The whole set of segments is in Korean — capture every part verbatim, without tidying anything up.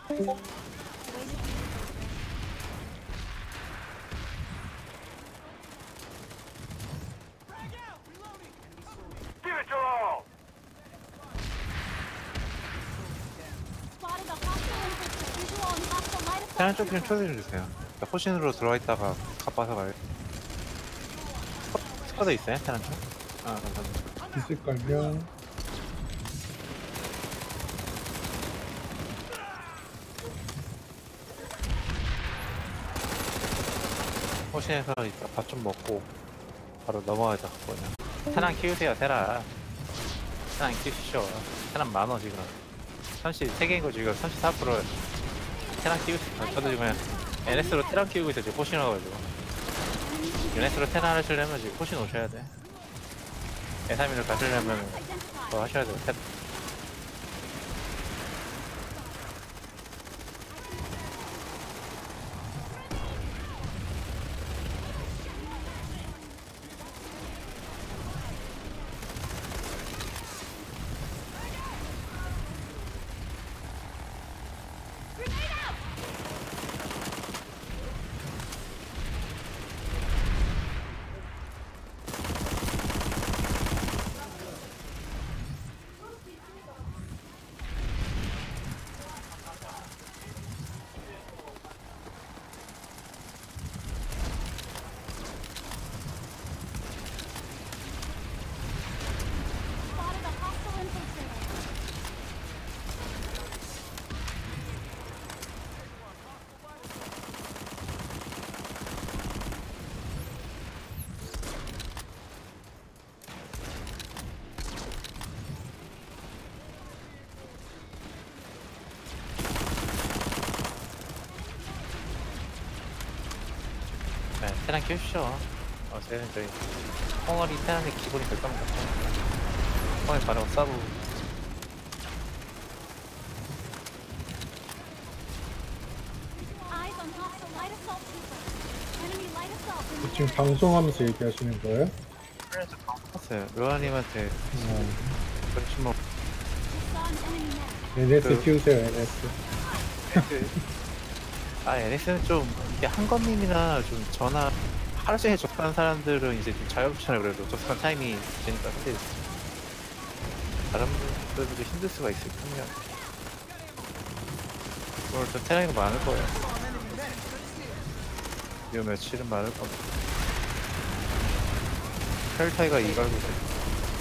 테란 쪽 좀 초대 좀 주세요. 호신으로 들어와 있다가 가빠서 가요. 스쿼드 있어요? 테란 쪽? 아, 감사합니다. 있을걸요? 호신에서 이따 밥 좀 먹고 바로 넘어가자. 그냥 테란 키우세요. 테란 테란 키우시죠. 테란 많어 지금. 삼십세 개인 거 지금 삼십사 퍼센트 테란 키우세요. 저도 지금 엔에스로 테란 키우고 있어. 지금 호신 와가지고 엔에스로 테란 하시려면 지금 호신 오셔야 돼. 에삼인을 가시려면 더 하셔야 돼요. 테란. 네, 테란 키우시죠. 어, 저희는 저희 홍어리 테란의 기본이 될 겁니다. 홍어리 바로 서브. 지금 방송하면서 얘기하시는 거예요? 그래서 봤어요. 로아님한테 어, 그렇지 뭐. 엔에스 그- 키우세요, 엔에스. 아, 엔에스는 좀 이게 한건님이나 좀 전화 하루 종일 접근한 사람들은 이제 좀 자유롭잖아요. 그래도 접근 타임이 되니까. 근데 다른 분들도 힘들 수가 있을 뿐이야. 오늘 좀 테란이 많을 거예요. 요 며칠은 많을 겁니다. 헬타이가 이갈고 있어요.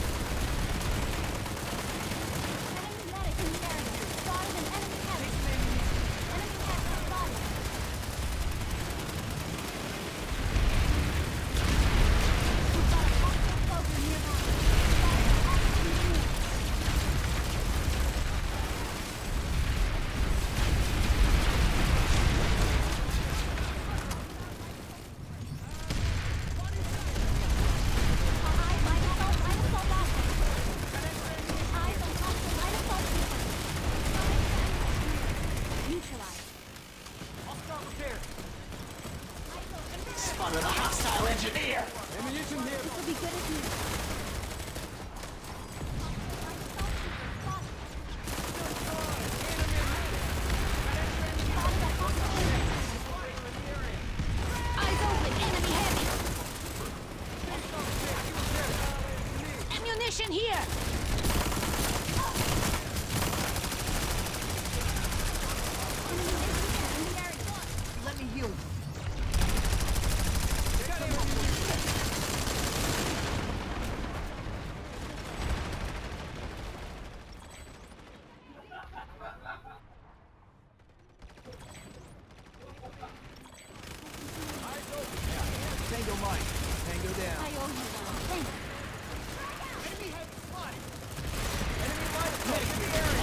Ammunition here! Let me heal you. Tango mine. Tango down. I owe you one. Thank you. Enemy head spotted. Enemy right of medic area.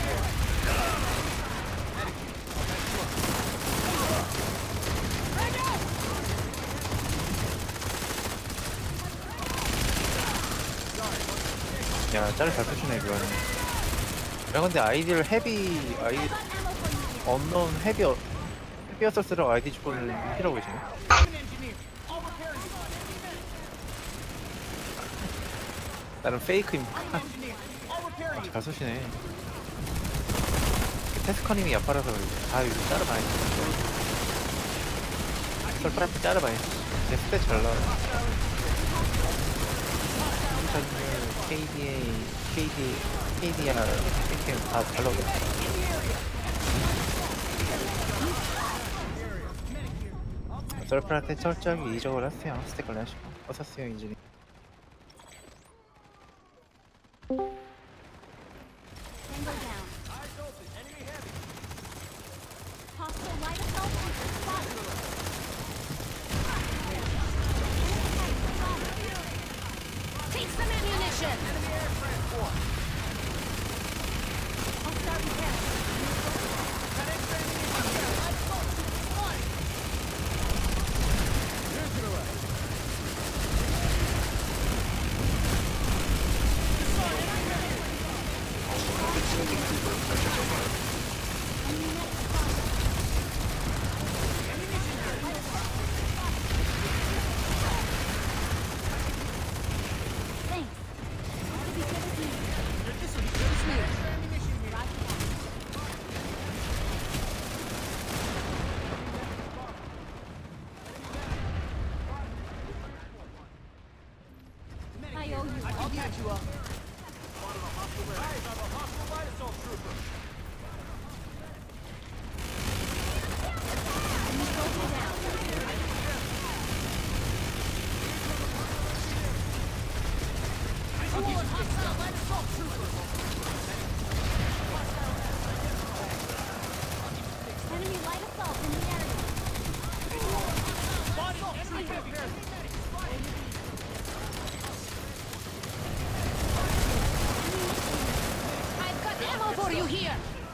야, 짤을 잘 푸시네, 그거는. 야, 근데 아이디를 헤비, 아이, 언노운 헤비, 어- 헤비어서스라고 아이디 주권을 히라고 계시네. 나름 페이크입니다. 잘 쏘시네. 테스커님이 옆팔아서 그러지. 아, 이거 자르봐야 돼. 솔프라한테 자르봐야 돼. 제 스탯 잘 나와. 삼천육, 케이디에이, 케이디, 케이디알, 케이디엠 다잘 나오겠다. 솔프라한테 철저하게 이적을 하세요. 스택 관리 하시고. 어서쓰요, 인진이. Tango down. Hostile light assault spotted. Take some ammunition. I'll start repairing. Thanks. I'll be good with you. This will be good smooth. Roger that. I owe you. I'll catch you up. Soldier down. Enemy light assault in the area. I've got ammo for you here.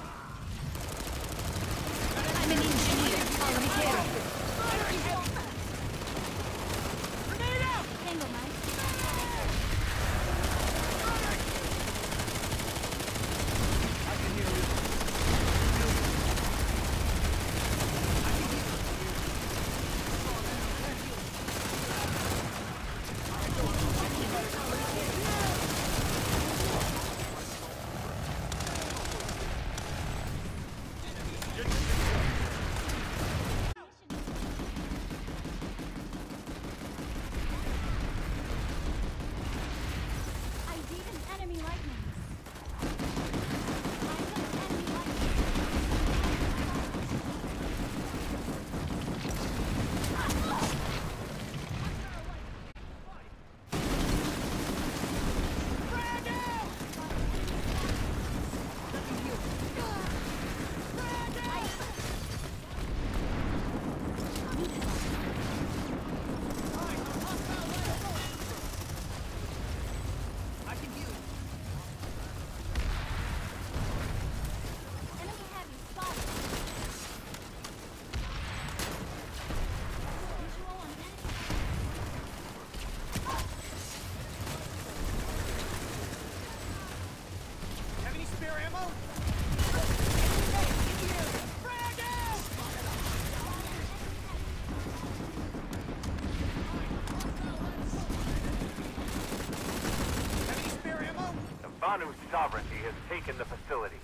I'm an engineer. I'll repair it. Tango knife. I see an enemy lightning. I got an enemy lightning. Enemy heavy spotted. Visual on enemy. Have any spare ammo? Frag out! Have any spare ammo? The Vanu's sovereignty has taken the facility.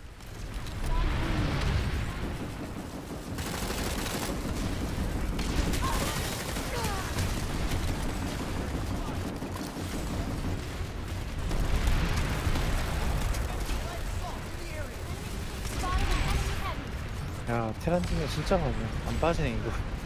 Spotted an enemy heavy. 야, 테란 중에 진짜 많네. 안 빠지네, 이거.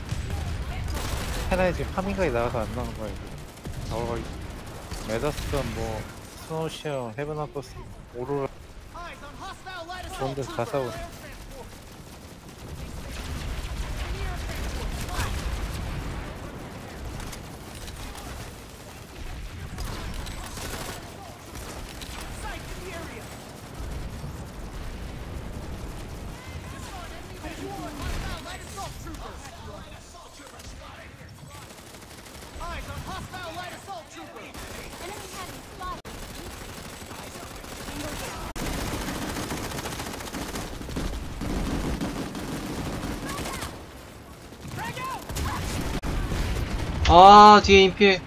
테란이 지금 파밍각이 나가서 안 나오는 거야, 이거. 어, 메더스턴, 뭐, 스노우시어, 헤븐아버스, 오로라, Eyes on hostile light assault 좋은 데서 다 싸우네. Sight in the area. Hostile light assault troopers. Eyes on hostile light assault troopers. Enemy heavy spotted. Tango down. Frag out! 아 뒤에 인피해.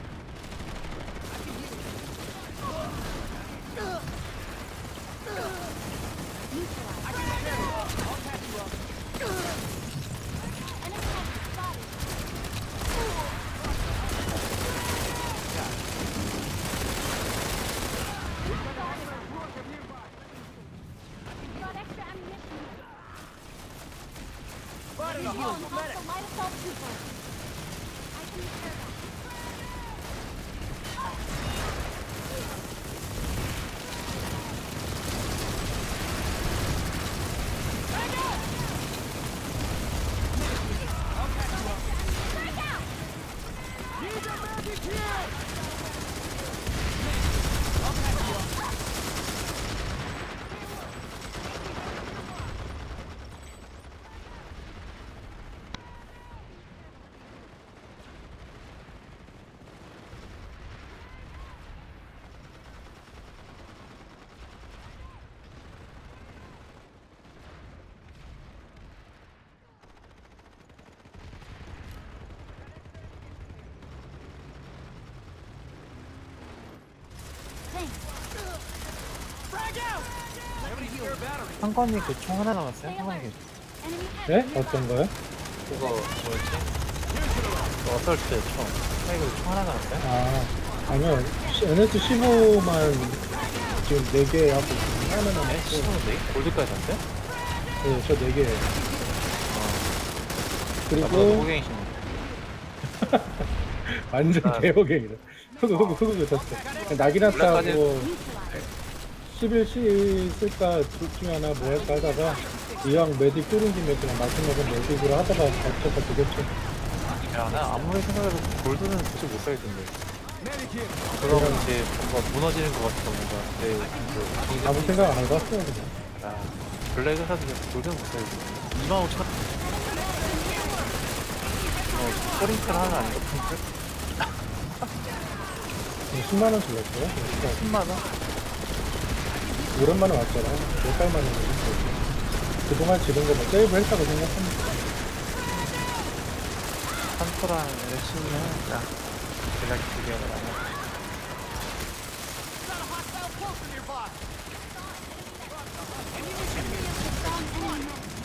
상관이 그 총 하나 남았어요? 상관이 Enemy 네? heavy. 어떤 거요? 그거 뭐였지? 그 어설트 총. 상관이 총 하나 남았어요? 아, 아니요. 엔에스 십오만 지금 네 개 하고 있어요. 하나 네? 남았고. 시간은 네? 골드까지 왔어요? 네, 저 네 개예요. 아, 그리고 호갱이시네. 완전 아. 대호갱이다. 흑우, 흑우, 흑우 졌어. 나기나스하고 십일 씨 쓸까 둘 중에 하나 뭐 할까 하다가 이왕 메딕 뚫은 김에 그냥 마지막은 메딕으로 하다가 겹쳐서 되겠죠. 야, 나 아무리 생각해도 골드는 도저히 못 살겠던데. Medic here. 그럼 이제 뭔가 무너지는 것 같아, 뭔가. 내, 그, 아무 생각 안 하고 왔어요, 그냥. 아, 블랙을 사도 골드는 못 살겠어. 이만 오천 원. 어, 포링클 하나 아닌가, 포링클? 십만 원씩 냈어요? 그러니까 십만 원? 오랜만에 왔잖아. 몇 달 만에 왔어. 그동안 지른 거뭐 세이브 했다고 생각합니다. 산토랑 열심히 하자. 제가 기대가 많아. Got a hostile pulse nearby. Strong enemy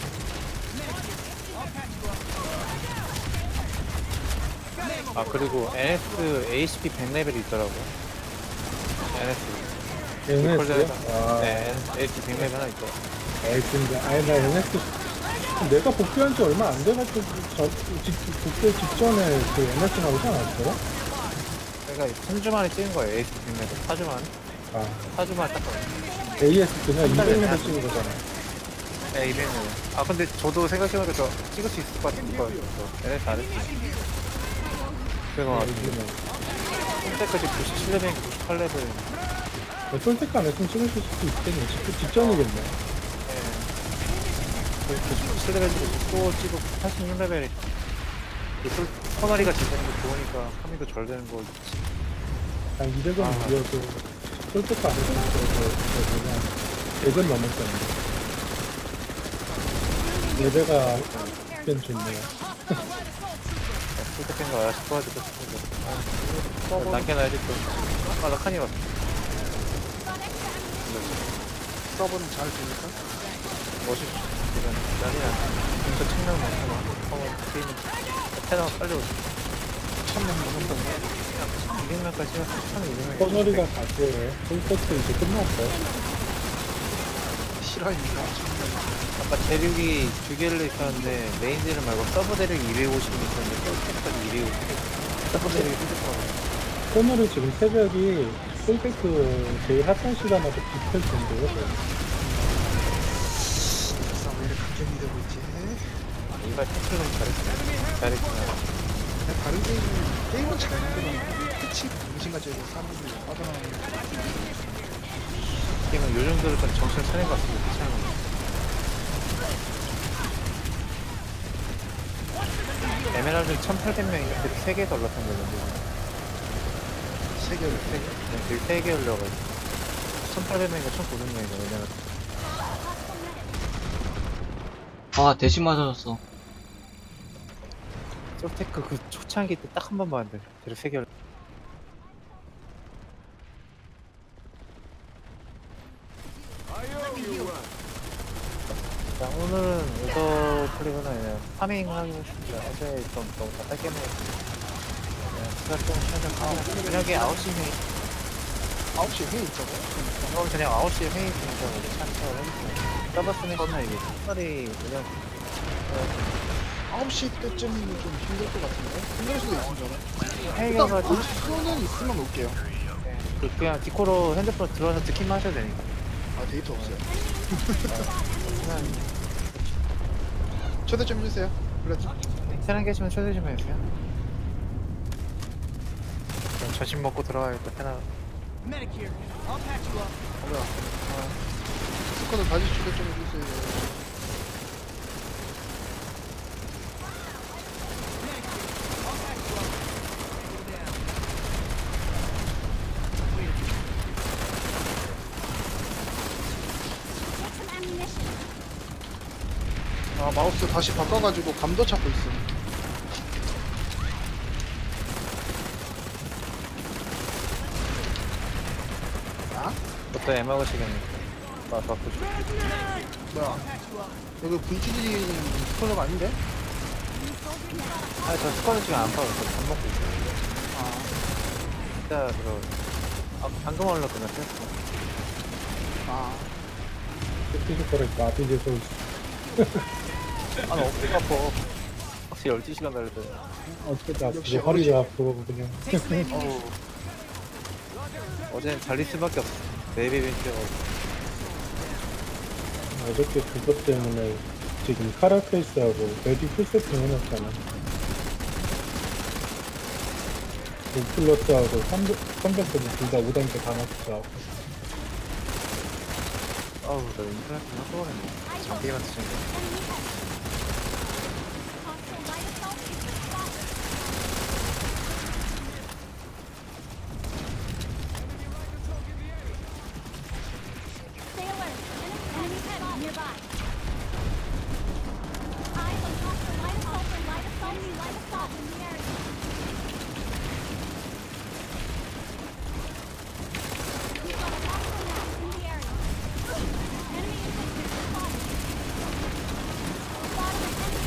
medic. 아, 그리고 엔에스 에이치피 백 레벨이 있더라고. 엔에스. 엔에스요? 아, 네, 에이치피 백 레벨 하나 있더. 에이, 근데, 아니, 나 엔에스, 내가 복귀한 지 얼마 안 돼가지고, 저, 직, 복귀 직전에 그 엔에스 나오지 않았어요? 그러니까 삼 주 만에 찍은 거예요, 에이치피 백 레벨. 사 주 만에? 아, 사 주 만에 딱 에이에스 그냥 한 달에 이백 레벨 한- 찍은 거잖아. 네, 이백 레벨. 아, 근데 저도 생각해보니까 저 찍을 수 있을 것 같은 거예요. 엔에스 안 했지. 그래서 요즘은. 그때까지 구십칠 레벨, 구십팔 레벨. 뭐 솔직히 안 했으면 찍을 수 있겠네. 직, 직전이겠네. 구십칠 레벨 찍고 또 찍고 팔십육 레벨. 커널이가 지는 거 좋으니까 파밍도 덜 되는 거 있지. 한 이백 원 아. 이어도 솔직히 안 했으면 그냥 대전 넘었었는데. 레벨가 꽤 좋네요. 풀tek인 거 알아서 도와주고 싶은데. 남겨놔야지 또. 아, 나 칸이 왔어. 서버는 잘 됩니까? 멋있어. 이런 난리야. 진짜 측면 많구나. 어, 게임. 테너 빨리 오지. 천명 넘었던 거. 이백 명까지 해서 천이백 명. 커널이가 가고 솔직히 이제 끝났어. 실화입니다. 아까 대륙이 두 개를 있었는데 메인 대륙 말고 서브 대륙이 이백오십 있었는데 서브까지 이백오십. 서브 대륙이 삐졌어. 커널은 지금 새벽이 솔직히 제일 핫한 시간하고 비슷할 정도예요. 자, 왜 이렇게 각점이 되고 있지? 이발 태클은 잘했어. 잘했구나. 그냥 다른 게임은, 게임은 잘 만들었는데, 끝이 정신가지고 사람들이 빠져나가는 게임은 요 정도로 좀 정신 차린 것 같습니다. 괜찮은 에메랄드 천팔백 명인가? 그세 개 더 올랐던 거였는데. 세계를. 세 개? 네, 그세 개 올려가지고. 천팔백 명인가 천구백 명인가, 에메랄드. 아 대신 맞아졌어. 솔테크 그 초창기 때 딱 한 번 봤는데, 대략 세 개 올려. 자, 오늘은 오더 플리거나 그냥 파밍 하기로 했습니다. 어제 좀 너무 답답게 먹었습니다. 시간 좀 쉬어서 저녁에 아홉 시 회의. 아홉 시에 회의 있다고? 오늘 저녁 아홉 시에 회의 있으니까 우리 찬스를 해주세요. 서버스는 시나 이게 특별히 그냥 아홉 시 때쯤은 좀 힘들 것 같은데? 힘들 수도 있습니다, 저는. 회의가 일단, 가지고 올 수는 있으면 올게요. 그 그냥 디코로 핸드폰 들어와서 듣기만 하셔도 되니까. 아, 데이터 없어요. 그냥 초대 좀 해주세요. 그래, 괜찮은 계시면 초대 좀 해주세요. 점심 먹고 들어가야겠다. 테나. Medic here. I'll patch you up. 어, 뭐야. 아. 스쿼드 다시 추가 좀 해주세요. Medic here. I'll patch you up. Go down. Wait a minute. Take some ammunition. 아, 마우스 다시 바꿔가지고 감도 찾고 있음. 그것도 애 먹으시겠네. 아, 바꾸시. 뭐야. 여기 브이티디 스컬러가 아닌데? 아, 저 스쿼드 지금 안 파고 있어. 밥 먹고 있어요. 아, 진짜 들어. 아, 방금 얼른 끝났어요. 아. 피지컬에 나비게 서 아, 나 어깨가 아파. 혹시 열두 시간 달렸더니. 어쩌다 역시 아프고 허리가 아프고 그냥 어우. 어제는 잘릴 수밖에 없어. 네이비벤 뛰어가지고. 어저께 그것 때문에 지금 카라페이스하고 메디 풀세팅 해놨잖아. 인플러스하고 선배들이 둘 다 오 단계 다 맞추고 아우, 나 인터넷 좀 쏘아냈네. 장비만 쓰는 거. Hostile light assault is spotted. Stay alert. Enemy head nearby. Eyes on hostile light assault and light assault. Enemy light assault in the area. We've got a hostile map in the area. Enemy infantry spotted. Spotted an enemy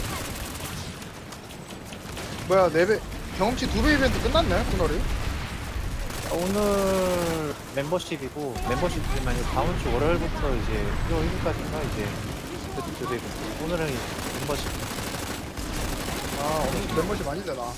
head. 뭐야, 네 배, 경험치 두 배 이벤트 끝났네, 그날이? 아, 오늘 멤버십이고, 멤버십이지만 다음 주 월요일부터 이제 일월 일 일까지인가 이제 그때 그 오늘은 멤버십. 아, 오늘 멤버십 많이 되나?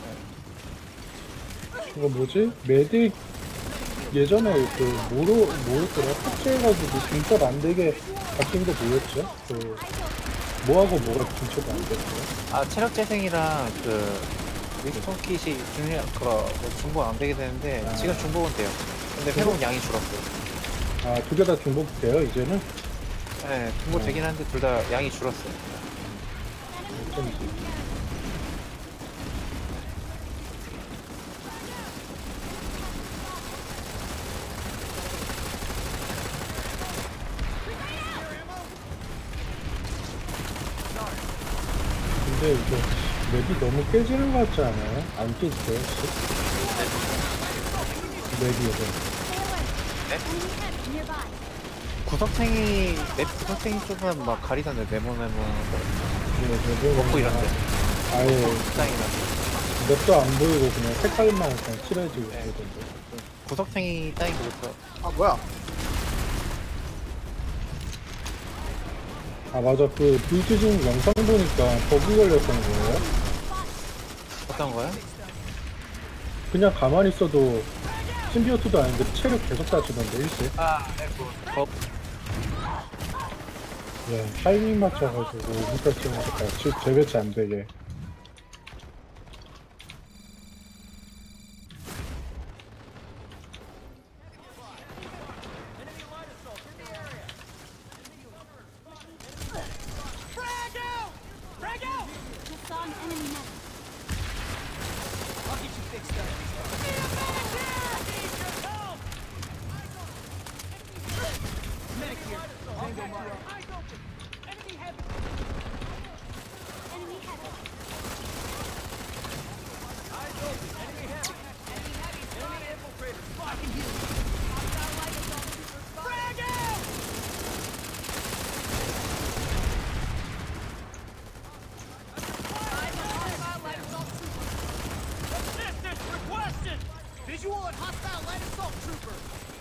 이거 뭐지? 메딕 예전에 그 뭐로 뭐였더라? 삭제해가지고 중첩 안 되게 바뀐 거 뭐였죠? 그 뭐하고 뭐가 중첩 안 됐어요? 아, 체력 재생이랑 그 윈스턴 킷이 중요, 그거 뭐 중복 안 되게 되는데, 아. 지금 중복은 돼요. 근데 회복 양이 줄었어요. 아, 두 개 다 중복돼요 이제는? 네, 중복 되긴 한데 둘 다 양이 줄었어요. 어쩐지. 근데 이거 맵이 너무 깨지는 것 같지 않아요? 안 깨지세요 혹시? 맵이요. 네? Enemy head nearby. 구석탱이, 맵 구석탱이 쪽은 막 가리던데, 네모 네모. 네, 먹고 이런데. 아예 구석탱이나. 맵도 안 보이고 그냥 색깔만 그냥 칠해지고 네. 그러던데. 구석탱이 따인 거부터. 아, 뭐야. 아 맞아, 그 불티징 영상 보니까 버그 걸렸던 거예요? 어떤 거요? 그냥 가만히 있어도 심비오트도 아닌데 체력 계속 따지던데 일시. 아, 네, 그, 법. 예, 타이밍 맞춰가지고 무탈 찍으니까 재배치 안 되게. Frag out! Frag out! Just saw an enemy medic. I'll get you fixed up. Need a medic here! Need your help! Medic here. I'll patch you up. Eyes open. Enemy head. Enemy head. Eyes open. Enemy head. Enemy heavy. Enemy infiltrator. Spot. I can heal you. Frag out! Assistance requested! Visual and hostile light assault trooper!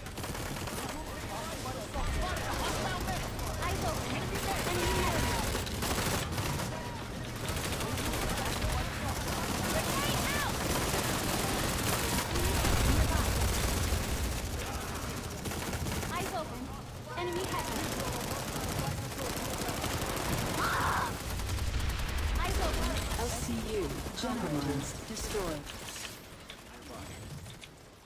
Spotted a hostile medic! Eyes open. Enemy medic. Eyes open. Enemy head. Eyes open. L C U, General Mines destroyed.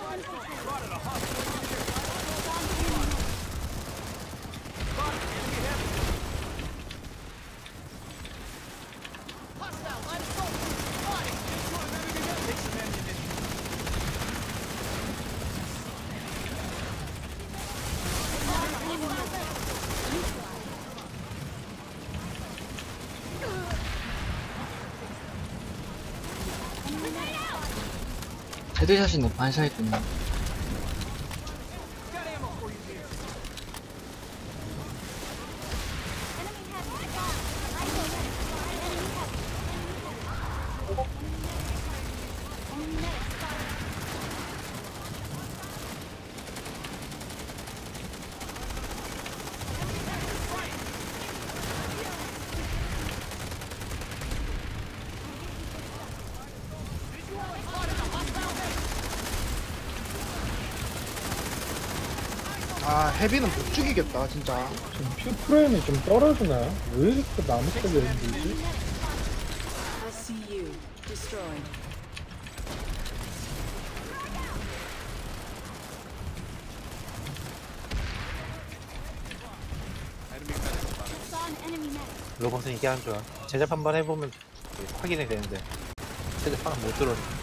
Hostile, I'm soldier. Spotted. Take some ammunition. 헤드샷이네, 반사했더니. Got ammo for you here. 아 헤비는 못 죽이겠다 진짜. 지금 퓨 프레임이 좀 떨어지나요? 왜 이렇게 나무색이 힘들지? I see you. Destroyed. Saw an enemy medic. 로봇은 이게 안 좋아. 제작 한번 해보면 확인이 되는데 제작 하나 못 들어.